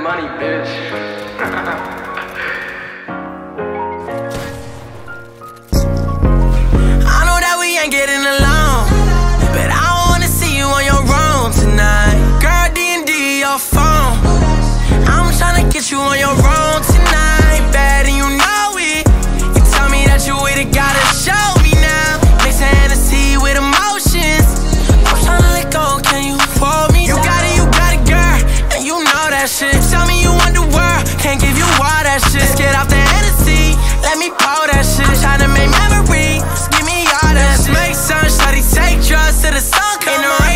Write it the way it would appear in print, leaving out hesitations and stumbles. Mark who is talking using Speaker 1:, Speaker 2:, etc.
Speaker 1: money, bitch.
Speaker 2: I know that we ain't getting along, but I don't wanna see you on your own tonight. Girl, D&D your phone, I'm tryna get you on your own tonight. Bad and you know it. You tell me that you with it, gotta show me now. Mix Hennessy with emotions, I'm tryna let go, can you hold me? You got it, girl, and you know that shit. Tell me you want the world, can't give you all that shit. Let's get off the Hennessy, let me pour that shit. I'm tryna make memories, give me all that shit. Make sun, shawty, take drugs till the sun come up.